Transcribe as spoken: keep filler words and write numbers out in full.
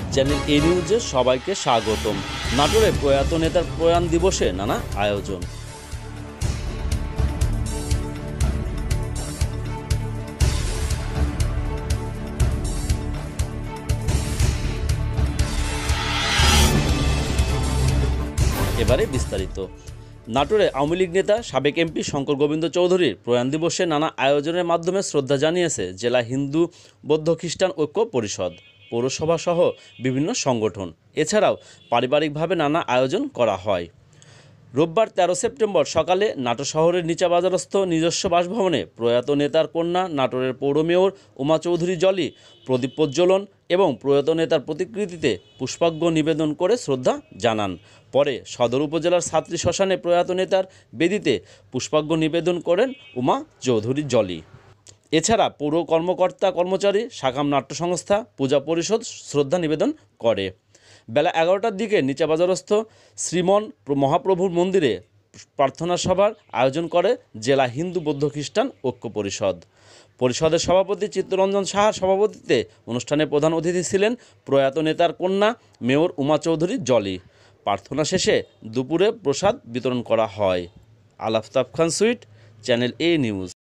Channel এ নিউজে সবাইকে স্বাগতম। নাটোরে প্রয়াত নেতার প্রয়াণ দিবসে নানা আয়োজন। এবারে বিস্তারিত। নাটোরে আওয়ামী লীগ নেতা সাবেক এমপি শঙ্কর গোবিন্দ চৌধুরীর প্রয়াণ দিবসে নানা আয়োজনের মাধ্যমে শ্রদ্ধা জানিয়েছে জেলা হিন্দু বৌদ্ধ খ্রিস্টান ঐক্য পরিষদ, পৌরসভা সহ বিভিন্ন সংগঠন। এছাড়াও পারিবারিকভাবে নানা আয়োজন করা হয়। রোববার তেরো সেপ্টেম্বর সকালে নাটোর শহরের নিচাবাজারস্থ নিজস্ব বাসভবনে প্রয়াত নেতার কন্যা নাটোরের পৌর মেয়র উমা চৌধুরী জলি প্রদীপ প্রজ্বলন এবং প্রয়াত নেতার প্রতিকৃতিতে পুষ্পার্ঘ্য নিবেদন করে শ্রদ্ধা জানান। পরে সদর উপজেলার ছাত্রী শ্মশানে প্রয়াত নেতার বেদিতে পুষ্পার্ঘ্য নিবেদন করেন উমা চৌধুরী জলি। এছাড়া পৌর কর্মকর্তা কর্মচারী সাকাম নাট্য সংস্থা পূজা পরিষদ শ্রদ্ধা নিবেদন করে। বেলা এগারোটার দিকে নিচাবাজারস্থ শ্রীমন মহাপ্রভুর মন্দিরে প্রার্থনা সভার আয়োজন করে জেলা হিন্দু বৌদ্ধ খ্রিস্টান ঐক্য পরিষদ। পরিষদের সভাপতি চিত্তরঞ্জন সাহার সভাপতিত্বে অনুষ্ঠানে প্রধান অতিথি ছিলেন প্রয়াত নেতার কন্যা মেয়র উমা চৌধুরী জলি। প্রার্থনা শেষে দুপুরে প্রসাদ বিতরণ করা হয়। Al Aftab Khan Sweet, channel A news.